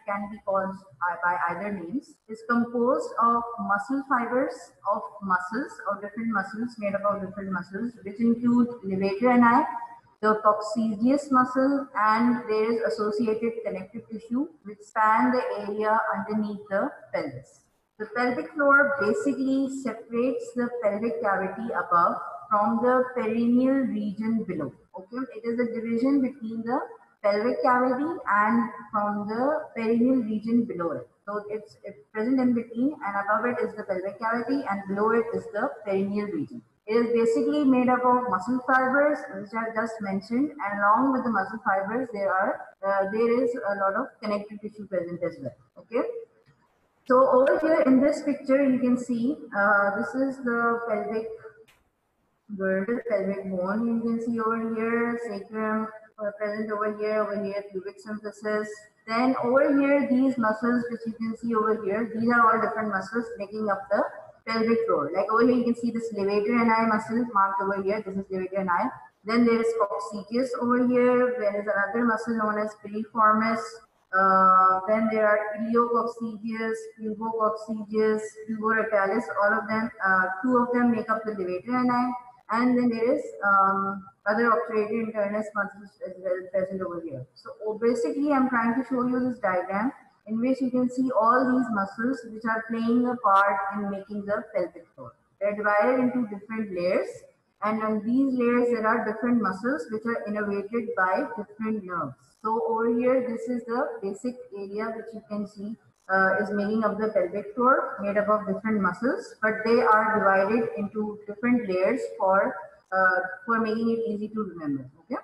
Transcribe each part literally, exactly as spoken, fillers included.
can be called by either names, is composed of muscle fibers of muscles, or different muscles made up of different muscles, which include levator ani, the coccygeus muscle, and there is associated connective tissue which span the area underneath the pelvis. The pelvic floor basically separates the pelvic cavity above from the perineal region below. Okay, it is a division between the pelvic cavity and from the perineal region below it. So it's, it's present in between, and above it is the pelvic cavity, and below it is the perineal region. It is basically made up of muscle fibers, which I just mentioned, and along with the muscle fibers, there are uh, there is a lot of connective tissue present as well. Okay. So over here in this picture, you can see uh, this is the pelvic girdle, pelvic bone. You can see over here sacrum uh, present over here, over here pubic symphysis. Then over here, these muscles which you can see over here, these are all different muscles making up the pelvic floor. Like over here, you can see this levator ani muscle marked over here. This is levator ani. Then there is coccygeus over here. There is another muscle known as piriformis. Uh, then there are iliococcygeus, pubococcygeus, puborectalis. All of them, uh, two of them make up the levator ani. And then there is um, other obturator internus muscles as well present over here. So basically, I'm trying to show you this diagram in which you can see all these muscles which are playing a part in making the pelvic floor. They're divided into different layers, and on these layers there are different muscles which are innervated by different nerves. So over here, this is the basic area which you can see uh, is making up the pelvic floor, made up of different muscles, but they are divided into different layers for uh, for making it easy to remember. Okay.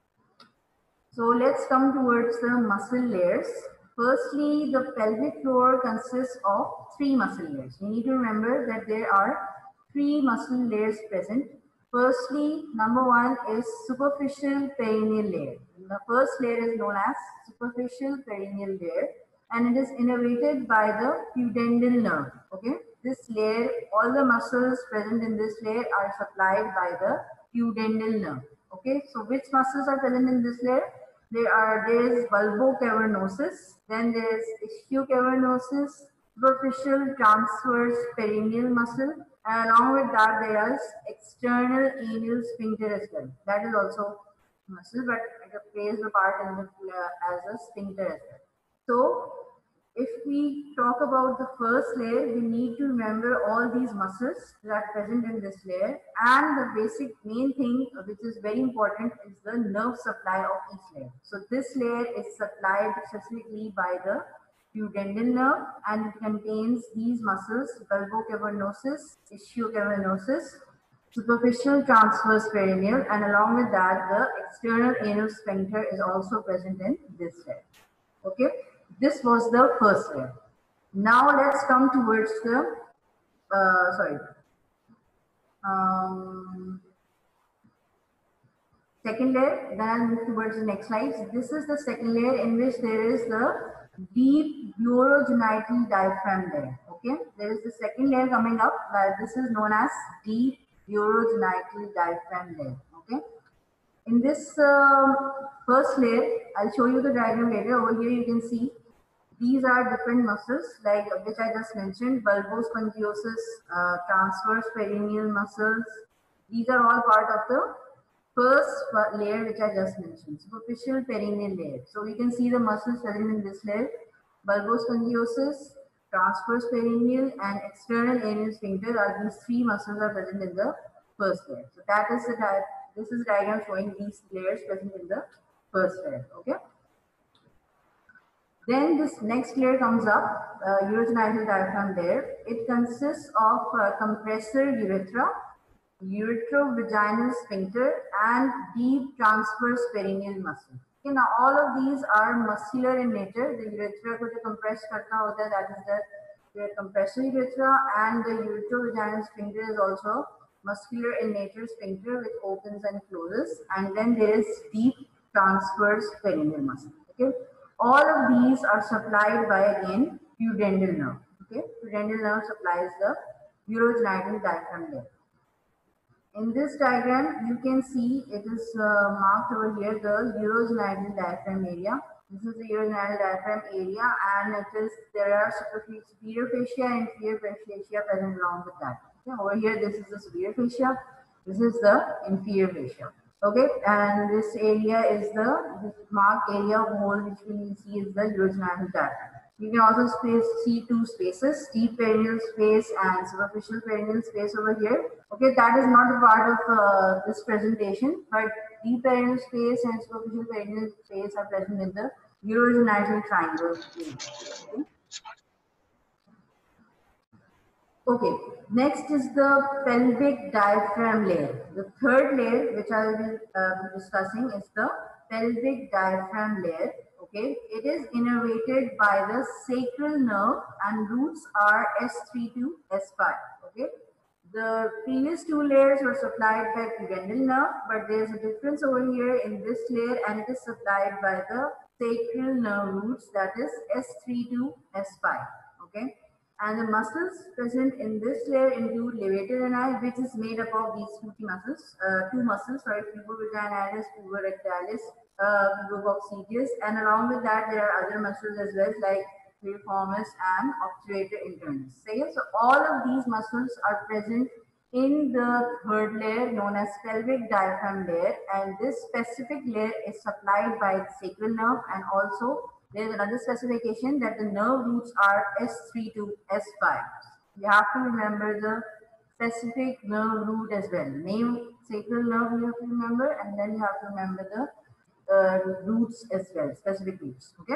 So let's come towards the muscle layers. Firstly, the pelvic floor consists of three muscle layers. You need to remember that there are three muscle layers present. Firstly, number one is superficial perineal layer. The first layer is known as superficial perineal layer, and it is innervated by the pudendal nerve. Okay, this layer, all the muscles present in this layer are supplied by the pudendal nerve. Okay, so which muscles are present in this layer? There are there is bulbocavernosus, then there is ischiocavernosus, superficial transverse perineal muscle, and along with that there is external anal sphincter as well. That is also muscle, but it plays a part in the, uh, as a sphincter as well. So if we talk about the first layer, we need to remember all these muscles that are present in this layer, and the basic main thing which is very important is the nerve supply of each layer. So this layer is supplied specifically by the pudendal nerve, and it contains these muscles: bulbocavernosus, ischiocavernosus, superficial transverse perineal, and along with that the external anal sphincter is also present in this layer. Okay, this was the first layer. Now let's come towards the uh, sorry um, second layer. Then I'll move towards the next slide. So this is the second layer in which there is the deep urogenital diaphragm layer. Okay, there is the second layer coming up. Uh, this is known as deep urogenital diaphragm layer. Okay, in this uh, first layer, I'll show you the diagram later. Over here, you can see these are different muscles, like which I just mentioned: bulbospongiosus, uh, transverse perineal muscles. These are all part of the first layer which I just mentioned, superficial perineal layer. So we can see the muscles present in this layer: bulbospongiosus, transverse perineal, and external anal sphincter. Are these three muscles are present in the first layer. So that is the di this is a diagram showing these layers present in the first layer. Okay. Then this next layer comes up, uh, urogenital diaphragm layer. It consists of uh, compressor urethra, uretrovaginal sphincter, and deep transverse perineal muscle. Okay, now all of these are muscular in nature. The urethra को जो compress करता होता है, that is the, the compressor urethra, and the uretrovaginal sphincter is also muscular in nature sphincter which opens and closes. And then there is deep transverse perineal muscle. Okay. All of these are supplied by again pudendal nerve. Okay, pudendal nerve supplies the urogenital diaphragm layer. In this diagram, you can see it is uh, marked over here the urogenital diaphragm area. This is the urogenital diaphragm area, and it is there are superior fascia and inferior fascia present along with that. Okay, over here, this is the superior fascia. This is the inferior fascia. Okay, and this area is the this marked area of hole which we can see is the urogenital diaphragm. You can also space, see two spaces, deep perineal space and superficial perineal space over here. Okay, that is not a part of uh, this presentation, but deep perineal space and superficial perineal space are present in the urogenital triangle. Okay. Okay, next is the pelvic diaphragm layer. The third layer, which I will be uh, discussing, is the pelvic diaphragm layer. Okay, it is innervated by the sacral nerve and roots are S three to S five. Okay, the previous two layers were supplied by pudendal nerve, but there is a difference over here in this layer, and it is supplied by the sacral nerve roots, that is S three to S five. Okay. And the muscles present in this layer include levator ani, which is made up of these two muscles, uh, two muscles, sorry, pubovaginalis, puborectalis, uh, pubococcygeus, and along with that, there are other muscles as well, like piriformis and obturator internus. So, so all of these muscles are present in the third layer known as pelvic diaphragm layer, and this specific layer is supplied by the sacral nerve, and also there is another specification that the nerve roots are S three to S five. You have to remember the specific nerve root as well. Name sacral nerve you have to remember, and then you have to remember the uh, roots as well, specific roots. Okay.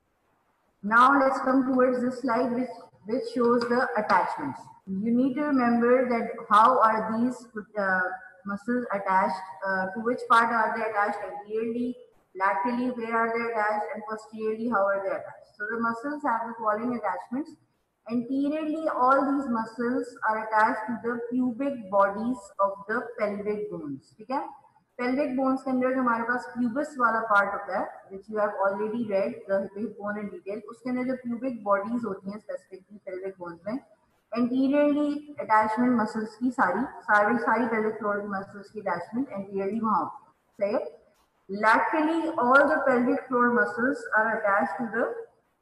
Now let's come towards this slide which, which shows the attachments. You need to remember that how are these uh, muscles attached, uh, to which part are they attached, anteriorly, laterally, where are they attached, and posteriorly, how are they attached. So the muscles have the following attachments. Anteriorly, all these muscles are attached to the pubic bodies of the pelvic bones. Okay? Pelvic bones के अंदर जो हमारे पास pubis वाला part होता है, which you have already read the pelvic bone in detail, उसके अंदर जो pubic bodies होती हैं specifically pelvic bones में, anteriorly attachment muscles की सारी सारी सारी pelvic floor की muscles की attachment anteriorly वहाँ होती है. Laterally, all the pelvic floor muscles are attached to the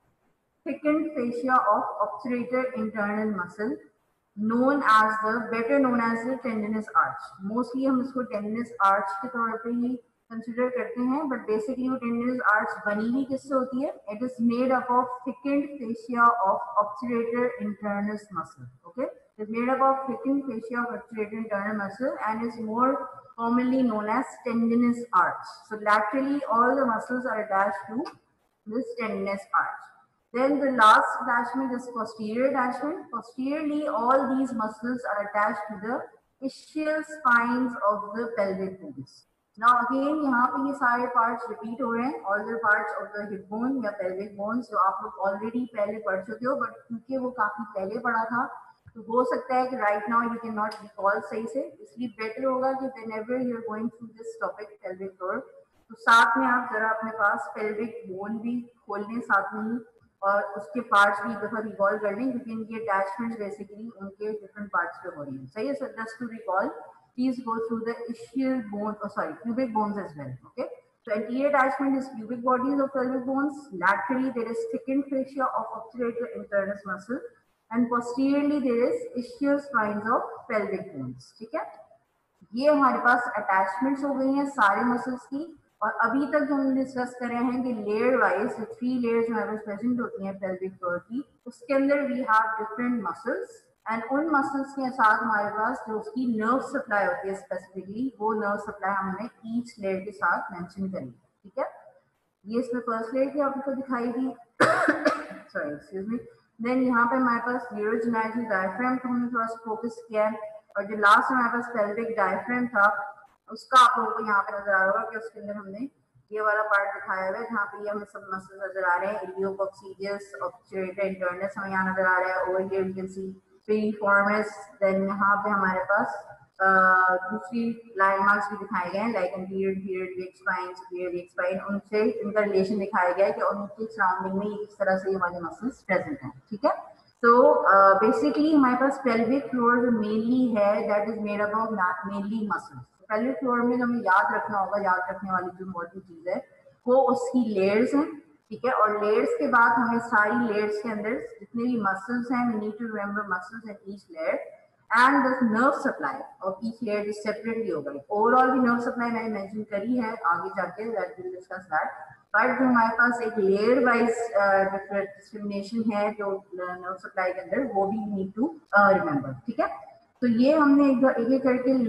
thickened fascia of obturator internal muscle, known as the better known as the tendinous arch. Mostly हम इसको tendinous arch के तौर पे ही consider करते हैं, but basically वो tendinous arch बनी ही किससे होती है? It is made up of thickened fascia of obturator internal muscle. Okay, it is made up of thickened fascia of obturator internal muscle and is more commonly known as tendinous arch. So laterally, all the muscles are attached to this tendinous arch. Then the last attachment is posterior attachment. Posteriorly, all these muscles are attached to the ischial spines of the pelvic bones. Now again, यहाँ पे ये सारे parts repeat हो रहे हैं. All the parts of the hip bone या pelvic bones जो आप लोग already पहले पढ़ चुके हो, but क्योंकि वो काफी पहले पढ़ा था, तो हो सकता है कि right now you cannot recall सही से. इसलिए better होगा कि whenever you are going through this topic pelvic floor, तो साथ में आप जरा अपने पास pelvic bone भी खोल लें साथ में ही, और उसके पार्ट्स भी एक दफा रिकॉल कर लें, क्योंकि इनके अटैचमेंट्स बेसिकली उनके डिफरेंट पार्ट्स पे हो रही हैं. सही है sir? Just to recall, please go through the ischial bone, oh sorry, pubic bones as well. Okay, so anterior attachment is pubic bodies of pelvic bones. Laterally there is thickened fascia of obturator internus muscle, and posteriorly there is ischial spines of pelvic bones. ठीक है, ये हमारे पास attachments हो गई हैं सारे muscles की. और अभी तक जो हम डिस्कस कर रहे हैं कि लेयर वाइज थ्री लेयर्स हमारे पास प्रेजेंट होती हैं पेल्विक फ्लोर की, उसके अंदर we have different muscles, and उन मसल्स के साथ हमारे पास जो उसकी नर्व सप्लाई होती है स्पेसिफिकली, वो नर्व सप्लाई हमने ईच लेयर के साथ मेंशन करी. ठीक है, ये इसमें फर्स्ट लेयर की आपको दिखाई दी. Sorry excuse me. देन यहाँ पे हमारे पास यूरोजेनाइटल डायफ्राम को हमने थोड़ा सा फोकस किया है, और जो लास्ट हमारे पास पेल्विक डायफ्राम था उसका आप लोगों को यहाँ पे नजर आ रहा होगा कि उसके अंदर हमने ये वाला पार्ट दिखाया हुआ है, जहाँ पे ये हमें सब मसल्स नजर आ रहे हैं. इलियोकॉक्सीजियस, ऑब्टरेटर इंटरनस हमें यहाँ नजर आ रहा है. Over here you can see piriformis. Then यहाँ पे हमारे पास दूसरी लैंडमार्क्स भी दिखाए गए हैं, like interior period week spine, superior week spine. उनसे इनका रिलेशन दिखाया गया है कि उनके सराउंडिंग में किस तरह से ये वाले मसल्स प्रेजेंट हैं. ठीक है, तो बेसिकली हमारे पास पेल्विक फ्लोर जो मेनली है that is made up of mainly muscles. Pelvic floor में हमें याद रखना होगा, याद रखने वाली जो इम्पोर्टेंट चीज है वो उसकी लेयर्स हैं. ठीक है। और लेयर्स के बाद हमें सारी लेयर्स के अंदर जितने भी मसल्स हैं, we need to remember muscles in each layer and the nerve supply of each layer is separately होगा। ओवरऑल भी नर्व सप्लाई मैंने मेंशन करी है आगे जाके, that will discuss that. But जो हमारे पास एक लेयर वाइज डिस्क्रिमिनेशन है जो नर्व सप्लाई के अंदर, वो भी नीड टू रिमेंबर। ठीक है, तो ये हमने एक एक करके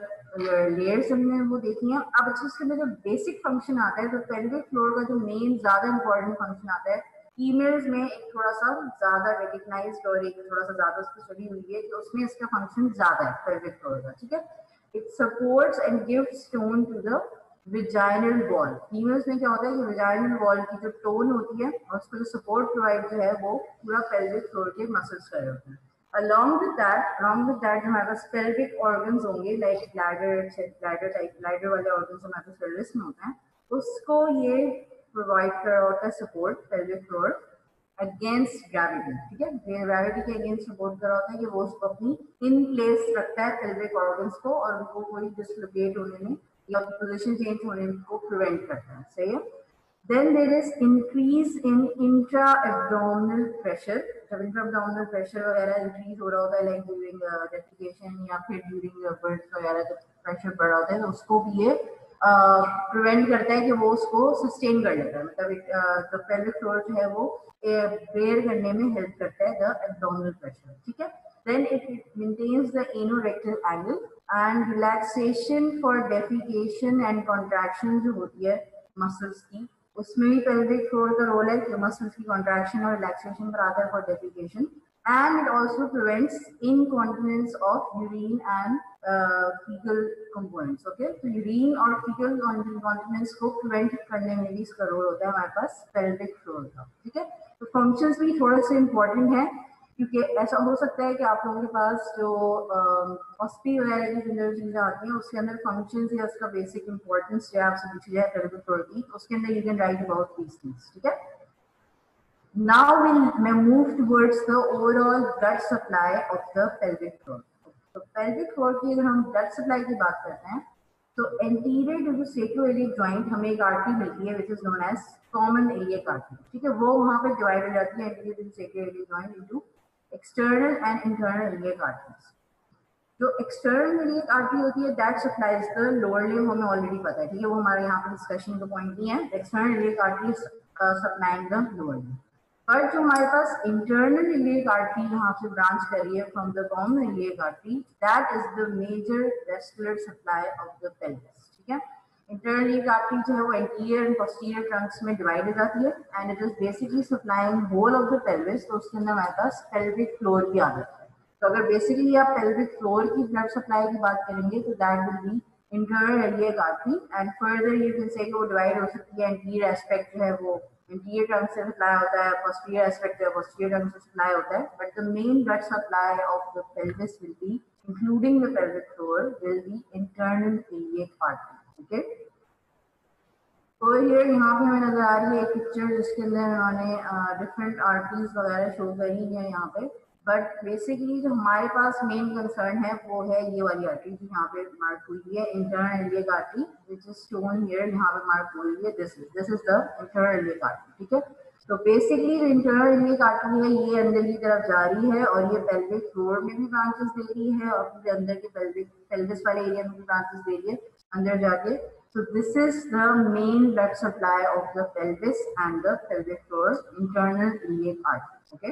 लेयर्स हमने वो देखी हैं। अब अच्छा इसके अंदर जो बेसिक फंक्शन आता है, तो पेल्विक फ्लोर का जो मेन ज्यादा इंपॉर्टेंट फंक्शन आता है फीमेल्स में, एक थोड़ा सा ज्यादा रिकग्नाइज्ड और एक थोड़ा सा ज्यादा उसकी स्टडी हुई है, तो उसमें इसका फंक्शन ज्यादा है पेल्विक फ्लोर का। ठीक है, it supports and gives tone to the vaginal wall. Females में क्या होता है कि विजाइनल वॉल की जो टोन होती है और उसको जो सपोर्ट प्रोवाइड जो है वो पूरा पेल्विक फ्लोर के मसल्स कर होते हैं। Along with that, along with that हमारे पास pelvic organs होंगे, like bladder, bladder type, bladder वाले organs हमारे पास pelvis में होते हैं, उसको ये provide कर रहा होता है support pelvic floor against gravity। ठीक है, ग्रेविटी के अगेंस्ट सपोर्ट कर रहा होता है कि वो उसको अपनी इन प्लेस रखता है pelvic organs को, और उनको कोई डिसलोकेट होने में या पोजीशन चेंज होने को प्रिवेंट करता है। सही है। Then there is increase in intra-abdominal pressure। जब intra-abdominal pressure वगैरह increase हो रहा होता है, like during uh, defecation या फिर during uh, birth वगैरह जब pressure बढ़ रहा होता है, तो उसको भी ये प्रिवेंट uh, करता है कि वो उसको सस्टेन कर लेता है। मतलब द पेल्विक फ्लोर जो है वो बेयर करने में हेल्प करता है द एब्डोमिनल प्रेशर। ठीक है, then it maintains the anorectal angle and relaxation for defecation and contraction जो होती है मसल्स की, उसमें भी पेल्विक फ्लोर का रोल है कि मसल्स की कॉन्ट्रैक्शन और रिलैक्सेशन कराता है for defecation. And it also prevents incontinence of urine and faecal components. Okay, तो यूरिन और फीकल इनकॉन्टिनेंस को प्रिवेंट करने में भी इसका रोल होता है हमारे पास पेल्विक फ्लोर का। ठीक है, तो फंक्शंस भी थोड़े से इंपॉर्टेंट है, क्योंकि ऐसा हो सकता है कि आप लोगों के पास जो हॉस्पी वगैरह की जो चीजें आती हैं उसके अंदर फंक्शंस या उसका बेसिक इंपॉर्टेंस जो आपसे पूछी जाए पेल्विक फ्लोर की, तो उसके अंदर you can write about these things. ठीक है, now will move towards the overall blood supply of the pelvic floor. तो पेल्विक फ्लोर की अगर हम ब्लड सप्लाई की बात करते हैं, तो anterior to the sacroiliac joint हमें एक आर्टरी मिलती है which is known as common iliac artery. ठीक है, वो वहां पे डिवाइड हो जाती है anterior to the sacroiliac joint into external and internal iliac arteries. जो एक्सटर्नल इलियक आर्टरी होती है that supplies the lower limb, हमें ऑलरेडी पता है। ठीक है, वो हमारे यहाँ पे डिस्कशन का पॉइंट नहीं है। External iliac artery supplying the lower limb. पर जो हमारे पास इंटरनल इलियक आर्टरी यहाँ से ब्रांच कर रही है from the common iliac artery, that is the major vascular supply of the pelvis. ठीक है, इंटरनल इलियक आर्टरी जो है वो एंटीरियर एंड पोस्टीरियर ट्रंक्स में डिवाइड हो जाती है and it is basically supplying whole of the pelvis. तो उसके अंदर हमारे पास पेल्विक फ्लोर की आदत है। तो अगर बेसिकली आप पेल्विक फ्लोर की ब्लड सप्लाई की बात करेंगे तो that will be internal iliac artery and further you can say वो डिवाइड हो सकती है। एंटीरियर एस्पेक्ट जो है वो इंटीरियर टंग से सप्लाई होता है, पोस्टीरियर एस्पेक्ट है पोस्टीरियर टंग से सप्लाई होता है, but the main blood supply of the pelvis will be including the pelvic floor will be internal iliac artery. Okay, तो ये यहाँ पे हमें नजर आ रही है एक पिक्चर जिसके अंदर उन्होंने डिफरेंट आर्टरीज वगैरह शो करी है यहाँ पे। बट बेसिकली जो हमारे पास मेन कंसर्न है वो है ये वाली आर्टरी जो यहाँ पे मार्क हुई है, internal iliac artery which is shown here, यहाँ पे मार्क हुई है। This is this is the internal iliac artery. ठीक है, तो बेसिकली जो इंटरनल इलियक आर्टरी है ये अंदर की तरफ जा रही है और ये पेल्विक फ्लोर में भी ब्रांचेस दे रही है और फिर अंदर के पेल्विक पेल्विस वाले एरिया में भी ब्रांचेस दे रही है अंदर जाके। So this is the main blood supply of the pelvis and the pelvic floor, internal iliac artery. Okay.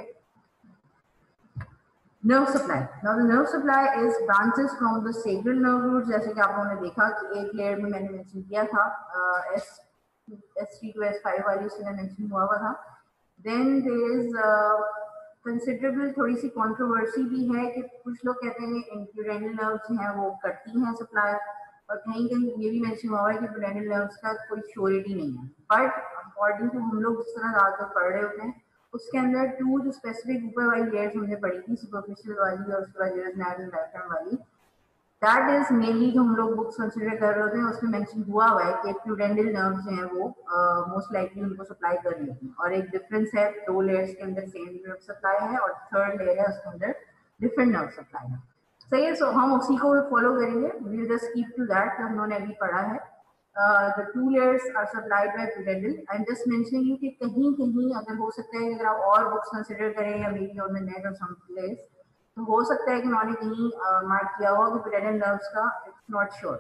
Nerve supply. Now the nerve supply is branches from the sacral nerve roots. जैसे कि आप लोगों ने देखा कि एक layer में मैंने मेंशन किया था S S three to S five वाली उसमें मेंशन हुआ हुआ था। Then there is uh, considerable थोड़ी सी controversy भी है कि कुछ लोग कहते हैं इंट्राडेंटल नर्व्स हैं वो करती हैं सप्लाई, और कहीं कहीं ये भी मेंशन हुआ है कि पेडेंटल नर्व्स का कोई श्योरिटी नहीं है। बट अकॉर्डिंग टू हम लोग जिस तरह ज़्यादातर पढ़ रहे होते हैं उसके अंदर टू जो स्पेसिफिक ऊपर वाली लेयर्स हमने पढ़ी थी, सुपरफिशियल वाली और उसके बाद डायफ्राम वाली, दैट इज मेनली जो हम लोग बुक्स कंसिडर कर रहे होते हैं उसमें मेंशन हुआ हुआ है कि प्यूडेंटल नर्व्स जो हैं वो मोस्ट uh, लाइकली उनको सप्लाई कर रही होती हैं। और एक डिफरेंस है, दो लेयर्स के अंदर सेम नर्व सप्लाई है और थर्ड लेयर है उसके अंदर डिफरेंट नर्व सप्लाई है। सही है, सो हम उसी को फॉलो करेंगे, we will just keep to that जो हमने अभी पढ़ा है। The two layers are supplied by pudendal. I am just mentioning you कि कहीं कहीं अगर हो सकता है कि अगर आप और बुक्स कंसिडर करें या maybe on the net और सम प्लेस, तो हो सकता है कि उन्होंने कहीं मार्क किया हो कि pudendal nerves का, it's not sure.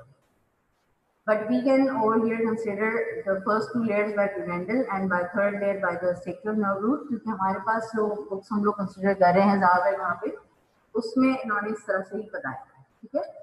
But we can over here consider the first two layers by pudendal and by third layer by the sacral nerve root, क्योंकि हमारे पास जो बुक्स हम लोग कंसिडर कर रहे हैं ज़्यादा वहाँ पे, उसमें इन्होंने इस तरह से ही बताया. ठीक है.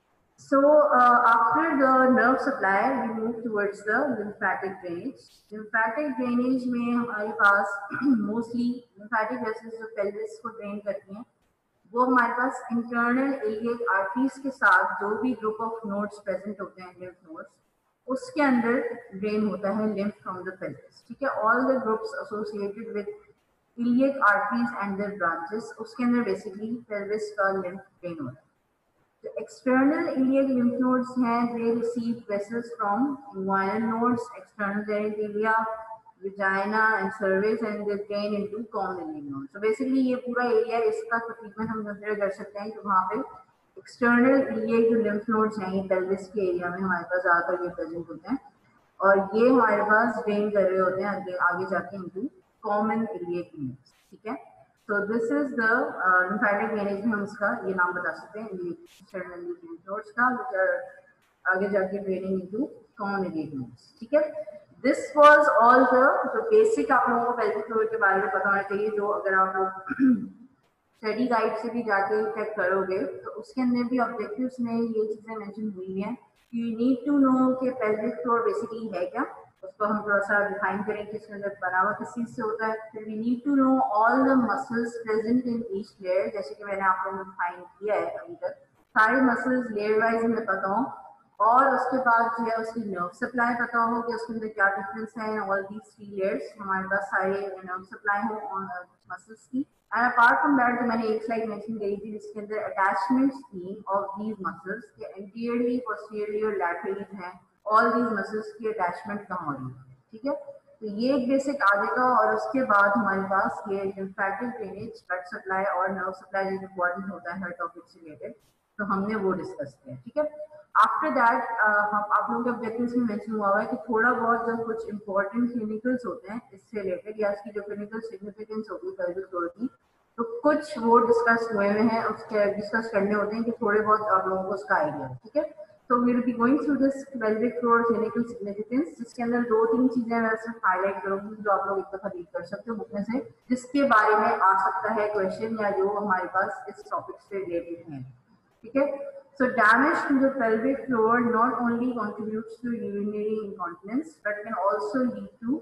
So uh, after the nerve supply, we move towards the lymphatic drainage. Lymphatic drainage में हमारे पास mostly lymphatic vessels जो pelvis को drain करती हैं, वो हमारे पास इंटरनल इलियक आर्टरीज के साथ जो भी ग्रुप ऑफ नोड्स प्रेजेंट होते हैं, लिम्फ नोड्स, उसके अंदर ड्रेन होता है लिम्फ फ्रॉम द पेल्विस. ठीक है. All the groups associated with iliac arteries and their branches, उसके अंदर बेसिकली पेल्विस का लिम्फ ड्रेन होता है. The external iliac lymph nodes हैं, they receive vessels from inguinal nodes, external genitalia, vagina and cervix, and they drain into common iliac nodes. So basically ये पूरा area, इसका तकरीबन हम कंसिडर कर सकते हैं कि वहाँ पे एक्सटर्नल इलियक जो लिम्फ नोड्स हैं, ये पेल्विस के एरिया में हमारे पास आकर ये प्रेजेंट होते हैं और ये हमारे पास ड्रेन कर रहे होते हैं आगे आगे जाके इनटू कॉमन इलियक नोड्स. ठीक है. So this is the uh, lymphatic drainage में हम इसका ये नाम बता सकते हैं, external lymph nodes का, which are आगे जाके draining into common iliac nodes. ठीक है. This was all the the basic आप लोगों को pelvic floor के बारे में पता होना चाहिए, जो अगर आप लोग स्टडी गाइड से भी जाके चेक करोगे तो उसके अंदर भी ऑब्जेक्टिव्स में ये चीजें मेंशन हुई हैं. यू नीड टू नो कि pelvic floor बेसिकली है क्या, उसको हम थोड़ा सा डिफाइन करें कि इसके अंदर बना हुआ किस चीज से होता है. फिर we need to know all the muscles present in each layer, जैसे कि मैंने आप लोगों को डिफाइन किया है अभी तक, सारे मसल्स लेयर वाइज में पता हो, और उसके बाद जो है उसकी नर्व सप्लाई पता हो कि उसके अंदर क्या डिफरेंस है. ऑल दीज थ्री लेयर्स हमारे पास सारे नर्व सप्लाई हो ऑन मसल्स की. एंड अपार्ट फ्रॉम दैट जो मैंने एक स्लाइड मेंशन करी थी जिसके अंदर अटैचमेंट्स थी ऑफ दीज मसल्स के एंटीरियरली, पोस्टीरियरली और लैटरली हैं, ऑल दीज मसल्स की अटैचमेंट कहाँ हो रही है. ठीक है. तो ये एक बेसिक आ जाएगा और उसके बाद हमारे पास ये लिम्फेटिक ड्रेनेज, ब्लड सप्लाई और नर्व सप्लाई जो इम्पोर्टेंट होता है हर टॉपिक से रिलेटेड, तो हमने वो डिस्कस किया. ठीक है. आफ्टर दैट हम आप लोगों के ऑब्जेक्टिव्स में मेंशन हुआ है कि थोड़ा बहुत जो कुछ इंपॉर्टेंट क्लिनिकल्स होते हैं इससे रिलेटेड या इसकी जो क्लिनिकल सिग्निफिकेंस होगी pelvic floor की, तो कुछ वो डिस्कस हुए हुए हैं, उसके डिस्कस करने होते हैं कि थोड़े बहुत आप लोगों को उसका आइडिया है. ठीक है. So we will be going through this pelvic floor clinical significance, जिसके अंदर दो तीन चीजें मैं सिर्फ हाईलाइट करूंगी जो आप लोग एक दफा रीड कर सकते हो बुक में से, जिसके बारे में आ सकता है क्वेश्चन या जो हमारे पास इस टॉपिक से रिलेटेड है. ठीक है. So damage to the pelvic floor not only contributes to urinary incontinence but can also lead to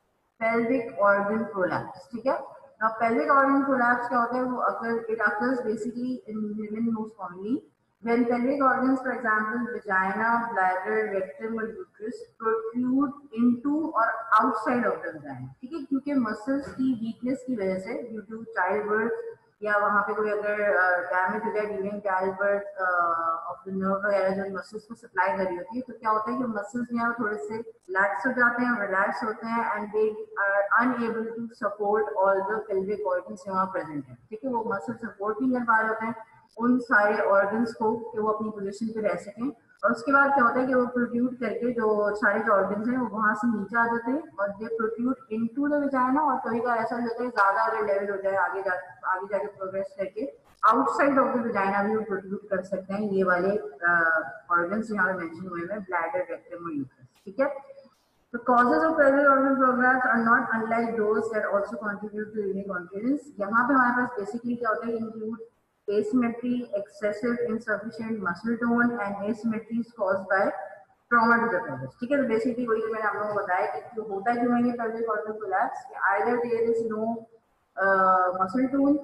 pelvic organ prolapse. ठीक है. Now pelvic organ prolapse क्या होता है, वो occur it occurs basically in women most commonly when pelvic organs, for example vagina, bladder, rectum or uterus, protrude into or outside of the vagina. ठीक है. क्योंकि muscles की weakness की वजह से due to childbirth या वहाँ पे कोई अगर डैमेज हो जाए during child birth of the nerve वगैरह जो मसल्स को सप्लाई कर रही होती है, तो क्या होता है कि मसल्स यहाँ थोड़े से लैक्स हो जाते हैं, रिलैक्स होते हैं and they are unable to support all the pelvic organs वहाँ प्रेजेंट है. ठीक है. वो मसल सपोर्ट नहीं कर पा रहे होते हैं उन सारे ऑर्गन्स को कि वो अपनी पोजीशन पे रह सकें, और उसके बाद क्या होता है कि वो प्रोट्रूड करके जो सारे जो ऑर्गन्स हैं वो वहाँ से नीचे आ जाते हैं और they protrude into the vagina, और कभी बार ऐसा होता है ज्यादा अगर लेवल हो जाए आगे जा आगे जाके प्रोग्रेस करके आउटसाइड ऑफ द वजाइना भी वो प्रोट्रूड कर सकते हैं ये वाले ऑर्गन्स यहाँ पे मेंशन हुए हैं, ब्लैडर, रेक्टम और यूट्रस. ठीक है. The causes of pelvic organ prolapse are not unlike those that also contribute to urinary incontinence. यहाँ पे हमारे पास बेसिकली क्या होता है, include asymmetry, excessive insufficient muscle tone and asymmetry is caused by trauma to the pelvis. ठीक है. तो basically वही मैंने आप लोगों को बताया कि जो होता है जो है ये pelvic organ collapse, either there is no uh, muscle tone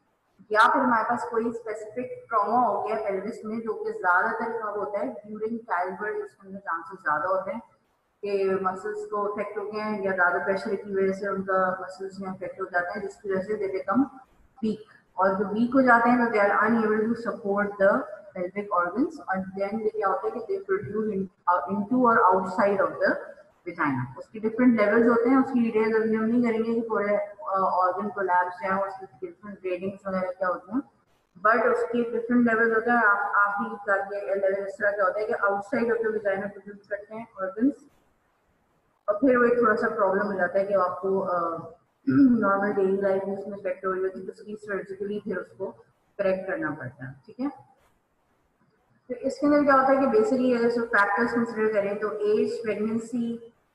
या फिर हमारे पास कोई स्पेसिफिक ट्रॉमा हो गया पेल्विस में, जो कि ज्यादातर कब होता है ड्यूरिंग चाइल्डबर्थ, उसके अंदर चांसेस ज्यादा होते हैं कि मसल्स को इफेक्ट हो गए हैं या ज्यादा प्रेशर की वजह से उनका मसल्स में इफेक्ट हो जाते हैं, जिसकी वजह से दे बिकम वीक, और जो वीक हो जाते हैं तो they are unable to support the pelvic organs और देन ये क्या होता है कि दे प्रोट्रूड इनटू और आउटसाइड ऑफ द वजाइना. उसकी डिफरेंट लेवल्स होते हैं, उसकी डिटेल्स अभी हम नहीं करेंगे कि पूरे ऑर्गन कोलैप्स है और उसकी डिफरेंट ग्रेडिंग्स वगैरह क्या होती हैं, बट उसके डिफरेंट लेवल होते हैं। आप आखिरी का लेवल इस तरह का होता है कि outside of the vagina produce करते हैं ऑर्गन्स, और फिर वो एक थोड़ा सा प्रॉब्लम हो जाता है कि आपको नॉर्मल डेली लाइफ में उसमें इफेक्ट हो रही होती है, तो उसकी सर्जिकली फिर उसको करेक्ट करना पड़ता है। ठीक है, तो इसके अंदर क्या होता है कि बेसिकली अगर सब फैक्टर्स कंसिडर करें तो age, pregnancy,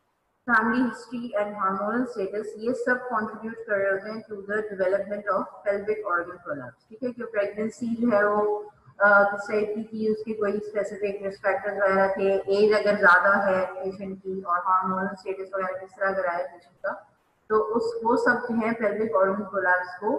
family history and hormonal status, ये सब कंट्रीब्यूट कर रहे होते हैं to the development of pelvic organ prolapse. ठीक है, कि प्रेगनेंसी जो है वो किस टाइप की थी, उसके कोई स्पेसिफिक रिस्क फैक्टर्स वगैरह थे, एज अगर ज्यादा है पेशेंट की, और हार्मोनल स्टेटस वगैरह किस तरह का रहा है पेशेंट का, तो उस वो सब जो है पेल्विक ऑर्गन प्रोलैप्स को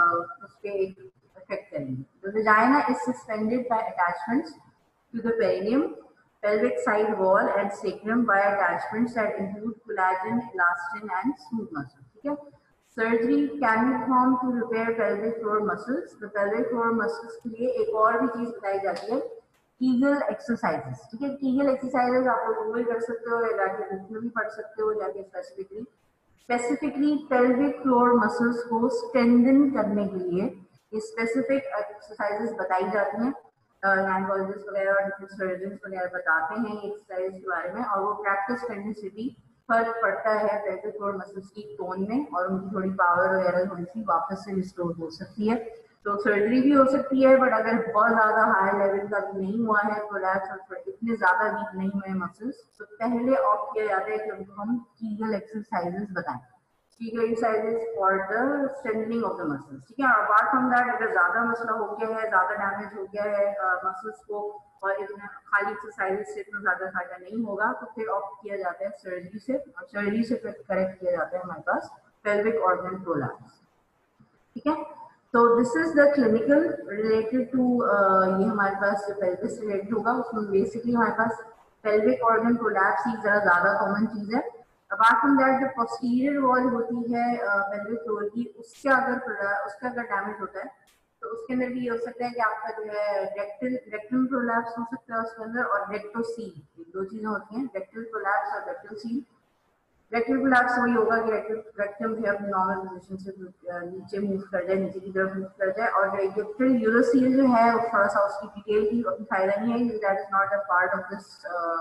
उस पर इफेक्ट करेंगे। The vagina is suspended by attachments to the perineum, pelvic side wall and sacrum by attachments that include collagen, elastin and smooth muscle. ठीक है, surgery can be perform to repair pelvic floor muscles. तो pelvic floor muscles के लिए एक और भी चीज बताई जाती है, कीगल एक्सरसाइजेस। ठीक है, कीगल एक्सरसाइजेस आप लोग गूगल कर सकते हो या जाके बुक में भी पढ़ सकते हो जाके, specifically specifically pelvic floor muscles को स्ट्रेंथन करने के लिए ये स्पेसिफिक एक्सरसाइजेस बताई जाती हैं। गायनेकोलॉजिस्ट वगैरह और डिफरेंट सर्जन वगैरह बताते हैं एक्सरसाइज के बारे में, और वो प्रैक्टिस करने से भी फर्क पड़ता है पेल्विक फ्लोर मसल्स की टोन में, और उनकी थोड़ी पावर वगैरह थोड़ी सी वापस से रिस्टोर हो सकती है। तो सर्जरी भी हो सकती है, बट अगर बहुत ज्यादा हाई लेवल का नहीं हुआ है कोलैप्स और इतने ज्यादा वीक नहीं हुए मसल्स, तो पहले ऑप्ट किया जाता है कि उनको हम कीगल एक्सरसाइजेस बताएं, Kegel exercises for the strengthening of the muscles. ठीक है, अपार्ट फ्रॉम दैट अगर ज्यादा मसला हो गया है, ज्यादा डैमेज हो गया है मसल्स uh, को, और इतना खाली एक्सरसाइजेस से इतना ज्यादा फायदा नहीं होगा, तो फिर ऑप्ट किया जाता है सर्जरी से, और सर्जरी से फिर करेक्ट किया जाता है हमारे पास पेल्विक ऑर्गन प्रोलैप्स। ठीक है, तो this is the clinical related to, ये हमारे पास जो पेल्विस रिलेटेड होगा उसमें बेसिकली हमारे पास पेल्विक ऑर्गन प्रोलैप्स ही जरा ज्यादा कॉमन चीज है। अपार्ट फ्रॉम दैट जो पोस्टीरियर वॉल होती है पेल्विक फ्लोर की, उसका अगर उसका अगर डैमेज होता है तो उसके अंदर भी ये हो सकता है कि आपका जो है रेक्टल रेक्टम प्रोलैप्स हो सकता है उसके अंदर, और रेक्टोसील, दो चीजें होती हैं, रेक्टल प्रोलैप्स और रेक्टोसील। रेक्टल कोलैप्स वही होगा कि रेक्टम जो है अपनी नॉर्मल पोजीशन से नीचे मूव कर जाए, नीचे की तरफ मूव कर जाए, और रेक्टल यूरोसील जो है वो थोड़ा सा उसकी डिटेल की फायदा नहीं है, that is not a part of this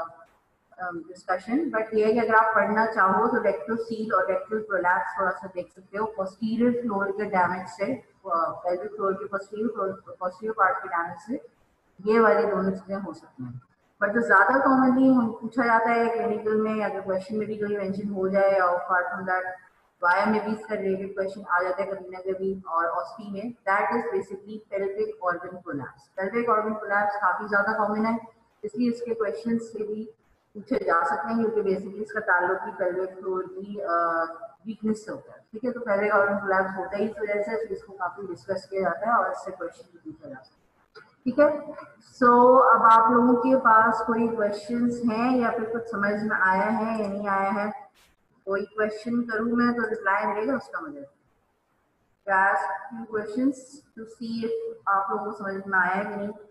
discussion, but ये है कि अगर आप पढ़ना चाहो तो रेक्टोसील और रेक्टल प्रोलैप्स थोड़ा सा देख सकते हो। पोस्टीरियर फ्लोर के डैमेज से, पेल्विक फ्लोर के पोस्टीरियर पोस्टीरियर पार्ट के डैमेज से ये वाली दोनों चीजें हो सकती हैं। बट जो ज्यादा कॉमनली हम पूछा जाता है क्लिनिकल में, अगर क्वेश्चन में भी कोई मेंशन हो जाए, और अपार्ट फ्रॉम दैट वाया में भी इसका रिलेटेड क्वेश्चन आ जाता है कभी ना कभी, और ऑस्टी में, that is basically pelvic organ prolapse. Pelvic organ prolapse काफी ज्यादा कॉमन है, इसलिए इसके क्वेश्चन से भी पूछे जा सकते हैं, क्योंकि बेसिकली इसका ताल्लुक ही पेल्विक फ्लोर की वीकनेस से होता है। ठीक है, तो पेल्विक ऑर्गन प्रोलैप्स होता है इस वजह से, फिर इसको काफी डिस्कस किया जाता है और इससे क्वेश्चन भी पूछा जाता है। ठीक है, सो so, अब आप लोगों के पास कोई क्वेश्चंस हैं या फिर कुछ समझ में आया है या नहीं आया है? कोई क्वेश्चन करूं मैं तो रिप्लाई मिलेगा उसका मुझे। Ask few questions to see if आप लोगों को समझ में आया है कि नहीं।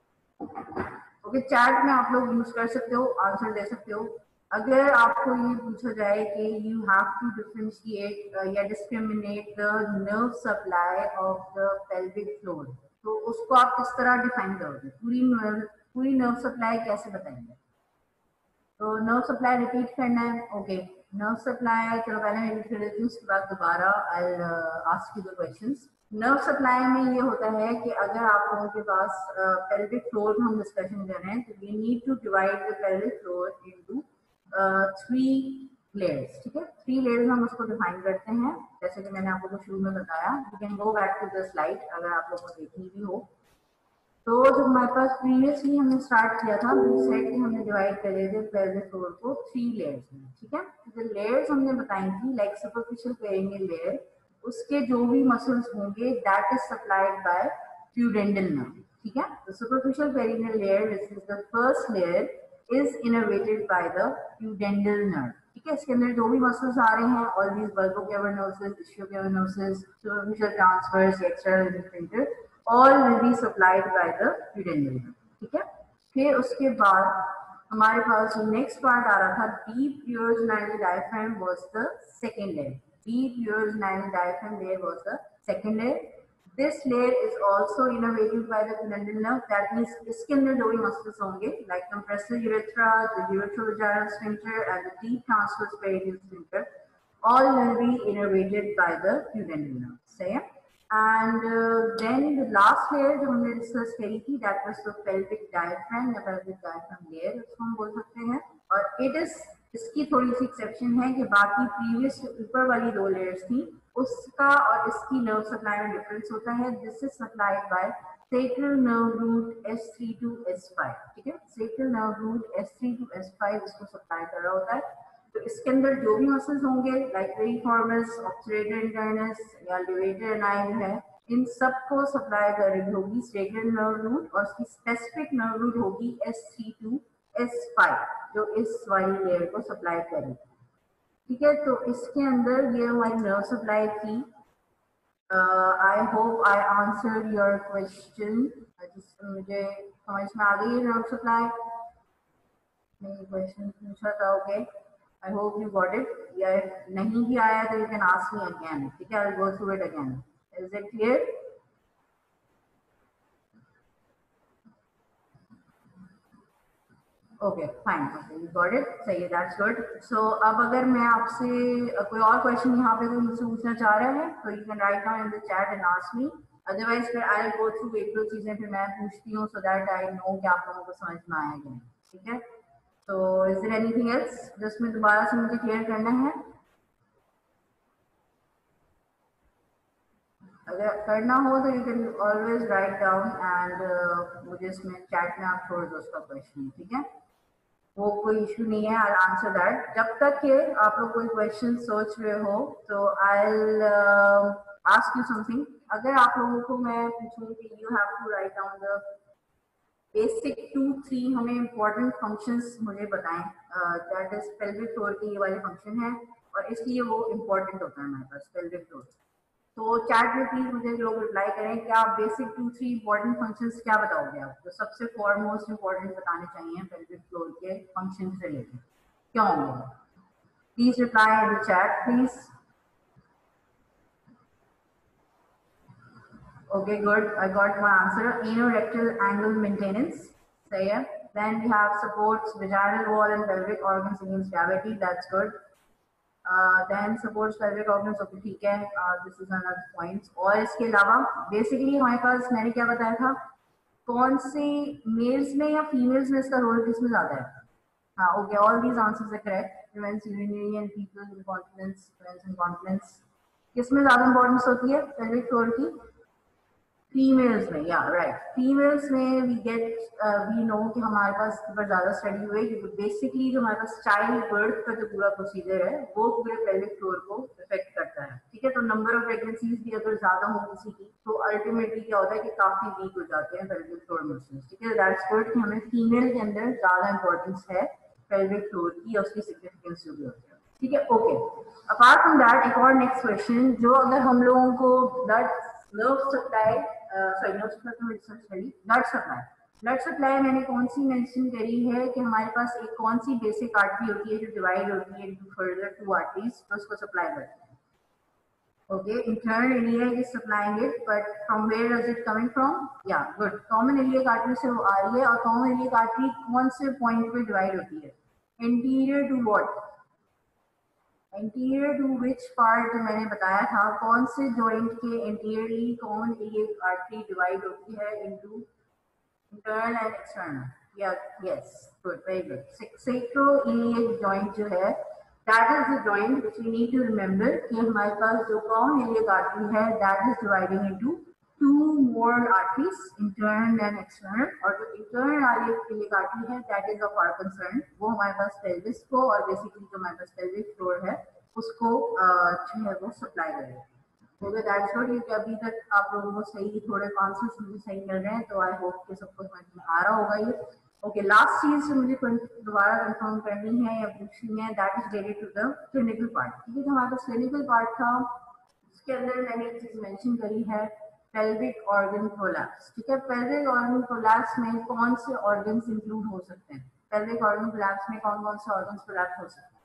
ओके, चैट में आप लोग यूज कर सकते हो, आंसर दे सकते हो। अगर आपको ये पूछा जाए कि यू हैव टू डिफरेंशिएट या discriminate the nerve supply of the pelvic floor, तो उसको आप किस तरह डिफाइन करोगे? पूरी नर्व पूरी नर्व सप्लाई कैसे बताएंगे? तो नर्व सप्लाई रिपीट करना है। ओके, नर्व सप्लाई, चलो पहले मैं रिपीट कर देती हूँ, उसके बाद दोबारा I ask you the questions. Nerve supply में ये होता है कि अगर आप लोगों के पास पेल्विक फ्लोर में हम डिस्कशन कर रहे हैं, तो we need to divide the pelvic floor into three layers. ठीक है, थ्री लेयर्स हम उसको डिफाइन करते हैं, जैसे कि मैंने आपको शुरू में बताया। You can go back to the slide अगर आप लोगों को देखनी भी हो। तो जब हमारे पास प्रीवियसली हमने स्टार्ट किया था, सेट हमने डिवाइड करे थे पेल्विक फ्लोर को थ्री लेयर्स में। ठीक है, जो लेयर्स हमने बताई थी, लाइक सुपरफिशियल पेरिनियल लेयर, उसके जो भी मसल्स होंगे that is supplied by pudendal nerve. ठीक है, तो superficial perineal layer, this is the first layer, is innervated by the pudendal nerve. ठीक है, इसके अंदर जो भी मसल्स आ रहे हैं, all these bulbo cavernosus, ischio cavernosus, superficial transverse, external differenter, all will be supplied by the pudendal nerve। ठीक है, फिर उसके बाद हमारे पास जो नेक्स्ट पार्ट आ रहा था, deep urogenital diaphragm was the second layer। deep urogenital diaphragm layer was the second layer। This layer is also innervated by the pudendal nerve. That means इसके अंदर दो ही muscles होंगे, like compressor urethra, the ureterovaginal sphincter, and the deep transverse perineal sphincter. All will be innervated by the pudendal nerve. Same. And uh, then the last layer जो हमने discuss करी थी, that was the pelvic diaphragm या pelvic diaphragm layer, उसको हम बोल सकते हैं. और it is इसकी थोड़ी सी एक्सेप्शन है कि बाकी प्रीवियस ऊपर वाली दो लेयर्स थी उसका और इसकी नर्व सप्लाई में डिफरेंस होता है. This is supplied by sacral nerve root S three to S five. ठीक है, sacral nerve root S three to S five इसको सप्लाई कर रहा होता है. तो इसके अंदर जो भी मसल्स होंगे लाइक रेफॉर्मस, ऑब्चुरेटर इंटरनस या लेवेटर एनाइन है, इन सबको सप्लाई कर रही होगी sacral nerve root और उसकी स्पेसिफिक नर्व रूट होगी S three to S five जो इस वाली लेयर को सप्लाई करेगी. ठीक है, तो इसके अंदर ये हमारी नर्व सप्लाई थी. I hope I answered your question. मुझे समझ में आ गई है नर्व सप्लाई. मैंने क्वेश्चन पूछा था. Okay, I hope you got it. या नहीं भी आया तो you can ask me again. ठीक है, I will go through it again. Is it clear? Okay fine, okay you got it. सही है, दैट्स गुड. सो अब अगर मैं आपसे कोई और क्वेश्चन यहाँ पे कोई मुझसे पूछना चाह रहा है तो you can write down in the chat and ask me. Otherwise फिर आई विल गो थ्रू एक दो चीजें फिर मैं पूछती हूँ सो दैट आई नो कि आप लोगों को समझ में आया कि नहीं. ठीक है, तो इज देयर एनीथिंग एल्स जिसमें दोबारा से मुझे क्लियर करना है? अगर करना हो तो you can always write down and मुझे इसमें चैट में आप छोड़ दो उसका क्वेश्चन. ठीक है, वो कोई इशू नहीं है. I answer that. जब तक के आप लोग कोई क्वेश्चन सोच रहे हो तो I will ask you something. अगर आप लोगों को मैं पूछूं कि you have to write down the basic two three हमें इम्पोर्टेंट फंक्शंस मुझे बताएं. दैट इज पेल्विक फ्लोर के ये वाले फंक्शन है और इसलिए वो इम्पोर्टेंट होता है हमारे पास पेल्विक फ्लोर. तो चैट में प्लीज मुझे लोग रिप्लाई करें कि आप basic two three important functions क्या बताओगे. आप तो सबसे फॉरमोस्ट इंपॉर्टेंट बताने चाहिए पेल्विक फ्लोर के फंक्शन से रिलेटेड क्या होंगे. Please reply in the chat please. Okay, good. I got my answer. Anorectal angle maintenance. Say yeah. Then we have supports vaginal wall and pelvic organs against gravity. That's good. Uh, then supports pelvic organs. Okay, ठीक है. Uh, this is another point. और इसके अलावा basically हमारे पास मैंने क्या बताया था, कौन से मेल्स में या फीमेल्स में इसका रोल किसमें ज्यादा है? हाँ, okay. All these answers are correct. Prevents urinary and fecal incontinence, prevents incontinence. किसमें ज्यादा इंपॉर्टेंस होती है pelvic floor की? फीमेल्स में. या राइट, फीमेल्स में वी गेट वी नो कि हमारे पास पर ज़्यादा स्टडी हुई क्योंकि बेसिकली जो हमारे पास चाइल्ड बर्थ का जो पूरा प्रोसीजर है वो पूरे पेल्विक फ्लोर को इफेक्ट करता है. ठीक है, तो नंबर ऑफ प्रेगनेंसीज भी अगर ज़्यादा हो किसी की तो अल्टीमेटली क्या होता है कि काफ़ी वीक हो जाते हैं पेल्विक फ्लोर मसल्स. ठीक है, दैट्स गुड कि हमें फीमेल के अंदर ज़्यादा इंपॉर्टेंस है पेल्विक फ्लोर की और उसकी सिग्निफिकेंस जो भी होती है. ठीक है, ओके. अपार्ट फ्रॉम दैट एक और नेक्स्ट क्वेश्चन, जो अगर हम लोगों को blood nerve supply sorry nerve supply तो डिस्कस करी. ब्लड सप्लाई ब्लड सप्लाई मैंने कौन सी मेंशन करी है कि हमारे पास एक कौन सी बेसिक आर्टरी होती है जो डिवाइड होती है इनटू फर्दर टू आर्टरीज तो उसको सप्लाई करते हैं. Okay, internal iliac is supplying it but from where is it coming from? या गुड, कॉमन इलियक आर्टरी से वो आ रही है. और कॉमन इलियक आर्टरी कौन से पॉइंट पे डिवाइड होती है? Interior to what? Interior to which part जो मैंने बताया था, कौन से जॉइंट के interiorly common iliac artery divide होती है इनटू इंटरनल एंड एक्सटर्नल? या yes, good, very good. Sacroiliac joint जो है that is the joint which we need to remember कि हमारे पास जो कॉमन इलियक आर्टरी है that is dividing into two more arteries, internal and external. और जो इंटरनल इलियक आर्टरी है that is of our concern, वो हमारे पास पेल्विस को और बेसिकली जो हमारे पास पेल्विक फ्लोर है उसको जो है वो सप्लाई करेगी. Okay, that's good. ये अभी तक आप लोगों को सही थोड़े आंसर्स मुझे सही मिल रहे हैं तो आई होप कि सबको समझ में आ रहा होगा ये. ओके, लास्ट चीज जो मुझे दोबारा कंफर्म करनी है या पूछनी है that is related to the clinical part. ठीक है, जो हमारे पास क्लिनिकल पार्ट था उसके अंदर मैंने एक चीज मेंशन करी है, पेल्विक ऑर्गन प्रोलैप्स. ठीक है, पेल्विक ऑर्गन प्रोलैप्स में कौन से ऑर्गन्स इंक्लूड हो सकते हैं? पेल्विक ऑर्गन प्रोलैप्स में कौन कौन से ऑर्गन्स प्रोलैप्स हो सकते हैं?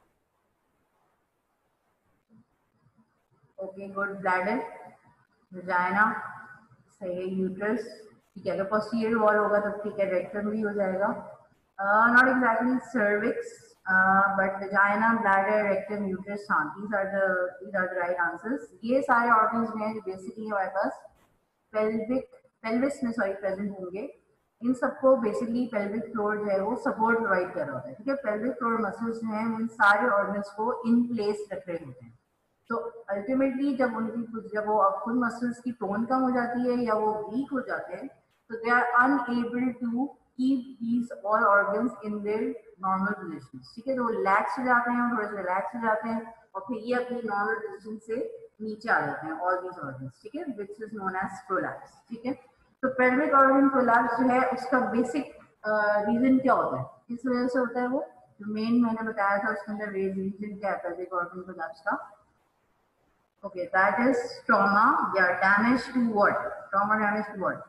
Okay, good. ब्लैडर, वजाइना, सही है, यूट्रस, ठीक है, अगर पोस्टीरियर वॉल होगा तो ठीक है, रेक्टम भी हो जाएगा, not exactly cervix, but vagina, bladder, rectum, uterus, हाँ, these are the these are the right answers. ये सारे ऑर्गन्स हैं जो बेसिकली हमारे पास पेल्विक पेल्विस में सॉरी प्रेजेंट होंगे। इन सबको बेसिकली पेल्विक फ्लोर जो है वो सपोर्ट प्रोवाइड कर रहा होता है, ठीक है। पेल्विक फ्लोर मसल्स जो हैं उन सारे ऑर्गन्स को इन प्लेस रख रहे होते हैं। तो अल्टीमेटली जब उनकी जब वो खुद मसल्स की टोन कम हो जाती है या वो वीक हो जाते हैं, तो they are unable to keep these all organs in their normal positions, ठीक है। तो वो रिलैक्स हो जाते हैं, थोड़े से रिलैक्स हो जाते हैं और फिर ये अपनी नॉर्मल पोजीशन से नीचे आ जाते हैं ऑल दीज ऑर्गन्स, ठीक है, which is known as prolapse, ठीक है। तो पेल्विक ऑर्गन प्रोलैप्स जो है उसका बेसिक रीजन क्या होता है, किस वजह से होता है वो, जो मेन मैंने बताया था उसके अंदर रीजन क्या है पेल्विक ऑर्गन प्रोलैप्स का। Okay, that is trauma. Yeah, damage to what? Trauma damage to what?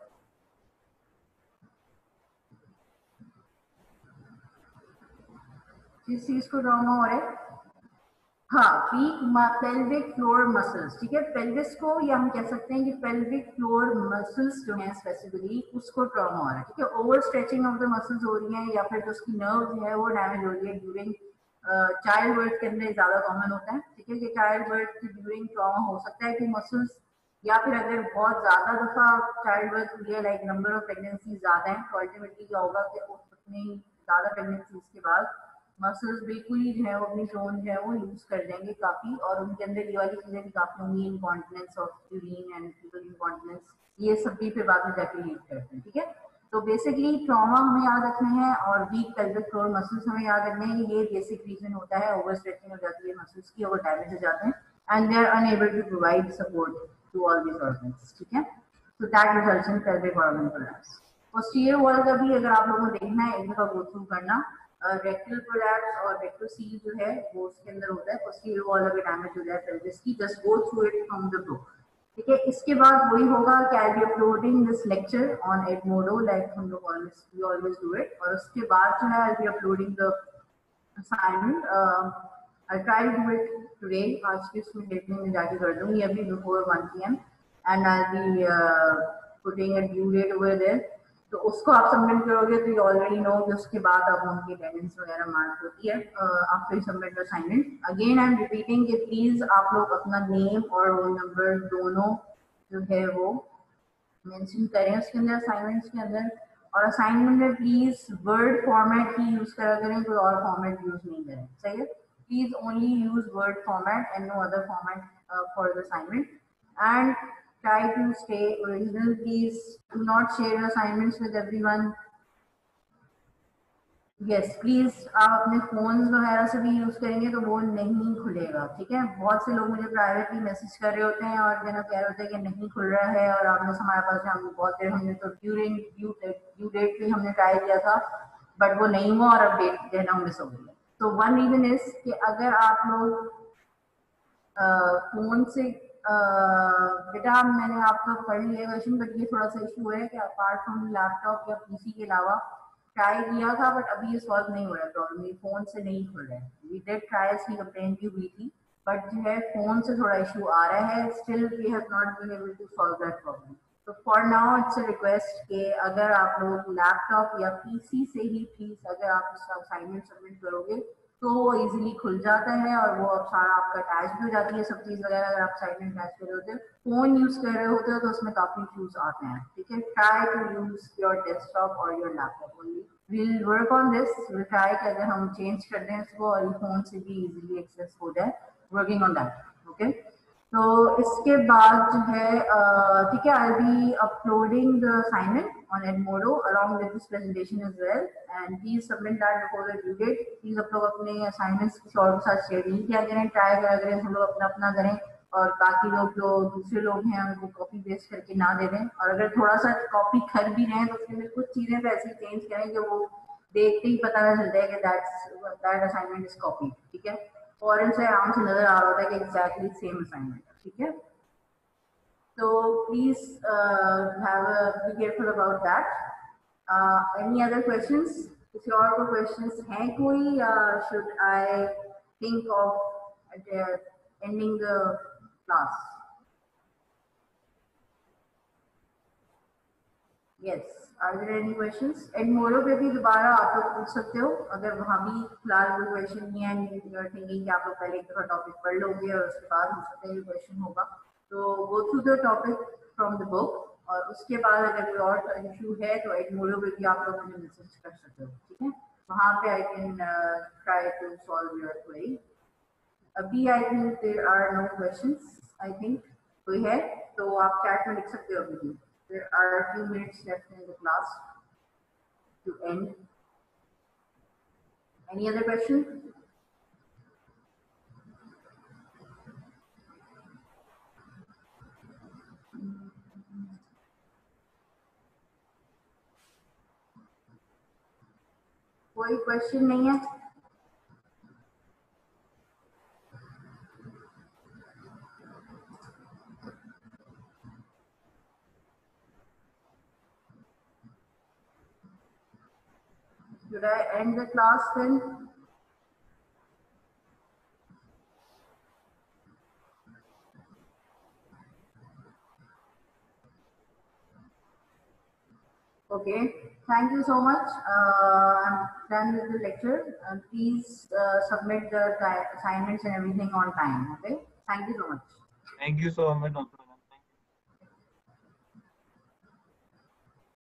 किस चीज को ट्रॉमा हो रहा है? हाँ, वीक पेल्विक फ्लोर मसल्स, ठीक है। पेल्विस को या हम कह सकते हैं कि पेल्विक फ्लोर मसल्स जो हैं स्पेसिफिकली उसको ट्रॉमा हो रहा है, ठीक है। Over stretching of the muscles हो रही है या फिर जो उसकी नर्व है वो डैमेज हो रही है ड्यूरिंग चाइल्ड बर्थ के अंदर ज्यादा कॉमन होता है, ठीक है, कि चाइल्ड बर्थ के ड्यूरिंग ट्रॉमा हो सकता है कि मसल्स, या फिर अगर बहुत ज्यादा दफा चाइल्ड बर्थ हुई है, लाइक नंबर ऑफ प्रेगनेंसी ज्यादा है, तो अल्टीमेटली क्या होगा कि उतनी ज्यादा प्रेगनेंसीज के बाद मसल्स बिल्कुल ही जो है वो अपनी टोन जो है वो यूज कर देंगे काफी, और उनके अंदर ये वाली चीजें भी काफी होंगी, incontinence of urine and fetal incontinence, ये सब भी फिर बाद में जाके लीड करते हैं, ठीक है। तो बेसिकली ट्रॉमा हमें याद रखना है और वीक पेल्विक फ्लोर मसल्स हमें याद रखने हैं, ये बेसिक रीजन होता है, ओवर स्ट्रेचिंग हो जाती है मसल्स की, ओवर डैमेज हो जाते हैं and they are unable to provide support to all these organs, ठीक है। So that results in pelvic organ collapse. Posterior wall का भी अगर आप लोगों को देखना है एक दफा गो थ्रू करना, रेक्टल कोलैप्स और रेक्टोसील जो है वो उसके अंदर होता है। पोस्टीरियर वॉल अगर डैमेज हो जाए पेल्विस की, just go through it from the book, ठीक है। इसके बाद वही होगा कि I be uploading this lecture on Edmodo like हम लोग always we always do it, और उसके बाद जो है I be uploading the assignment. I try to do it today, आज की उसमें डेट में मैं जाके कर दूंगी अभी before one P M and I be putting a due date over there. तो उसको आप सबमिट करोगे तो यू ऑलरेडी नो कि उसके बाद आप उनकी अटेंडेंस वगैरह मार्क होती है after you submit the assignment. Again I am repeating कि प्लीज आप लोग अपना नेम और रोल नंबर दोनों जो है वो मेंशन करें उसके अंदर असाइनमेंट्स के अंदर, और असाइनमेंट में प्लीज वर्ड फॉर्मेट ही यूज करा करें, कोई और फॉर्मेट यूज नहीं करें, सही है। Please only use word format and no other format for the assignment and try to stay original. Please do not share your assignments with everyone. Yes, please आप अपने फोन वगैरह से भी यूज करेंगे तो वो नहीं खुलेगा, ठीक है। बहुत से लोग मुझे प्राइवेटली मैसेज कर रहे होते हैं और कहना कह रहे होते हैं कि नहीं खुल रहा है, और आपने हमारे पास हम बहुत देर हमने तो ड्यूरिंग ड्यू ड्यू डेट पे हमने ट्राई किया था बट वो नहीं हुआ और अब डेट जो है ना मिस हो गई है। तो वन रीजन इज कि अगर आप लोग फोन से Uh, बेटा मैंने आपका पढ़ लिया क्वेश्चन, बट ये थोड़ा सा इशू है कि अपार्ट फ्रॉम लैपटॉप या पीसी के अलावा ट्राई किया था बट अभी ये सॉल्व नहीं हो रहा है प्रॉब्लम, ये फोन से नहीं खुल रहा है। वी डिड ट्राई इसकी कंप्लेंट भी हुई थी बट जो है फोन से थोड़ा इशू आ रहा है, still we have not been able to solve that problem. तो for now it's a request कि अगर आप लोग लैपटॉप या पीसी से ही प्लीज अगर आप इसका असाइनमेंट सबमिट करोगे तो वो इजीली खुल जाता है और वो अब सारा आपका अटैच भी हो जाती है सब चीज वगैरह। अगर आप असाइनमेंट अटैच कर रहे होते हो, फोन यूज कर रहे होते हो तो उसमें काफी इश्यूज आते हैं, ठीक है। Try to use your desktop और your laptop only. Will work on this, will try कि अगर हम चेंज कर दें इसको और फोन से भी इजीली एक्सेस हो जाए, वर्किंग ऑन दैट, ओके। तो इसके बाद जो है ठीक है, I be uploading the assignment on Edmodo along with this presentation as well and please submit that before the due date. Please आप लोग अपने असाइनमेंट्स किसी और के साथ शेयर नहीं किया करें, ट्राई करा करें हम लोग अपना अपना करें और बाकी लोग जो दूसरे लोग हैं उनको कॉपी पेस्ट करके ना दे दें, और अगर थोड़ा सा कॉपी कर भी रहे हैं तो उसमें कुछ चीजें तो ऐसी चेंज करें कि वो देखते ही पता चलता है कि that's that assignment is copy, ठीक है। और इनसे आराम से नजर आ रहा होता है कि एग्जैक्टली सेम असाइनमेंट, ठीक है। तो please have be careful about that. Any other questions, किसी और को क्वेश्चंस हैं कोई, या should I think of ending the class? Yes. Are there any questions? Edmodo पे भी दोबारा आप लोग पूछ सकते हो अगर वहाँ भी फिलहाल कोई क्वेश्चन नहीं है, यू आर थिंकिंग कि आप लोग पहले एक दफा टॉपिक पढ़ लोगे और उसके बाद हो सकता है क्वेश्चन होगा, तो go through the topic from the book और उसके बाद अगर कोई और इशू है तो एडमोरो पे भी आप लोग मुझे मैसेज कर सकते हो, ठीक है? वहाँ पे I can try to solve your query. अभी I think there are no questions. I think कोई है तो आप चैट में लिख सकते हो अभी भी. There are a few minutes left in the class to end. Any other question? कोई क्वेश्चन नहीं है? Should I end the class then? Okay, thank you so much. Uh, I'm done with the lecture. Uh, please uh, submit the assignments and everything on time. Okay, thank you so much. Thank you so much, Doctor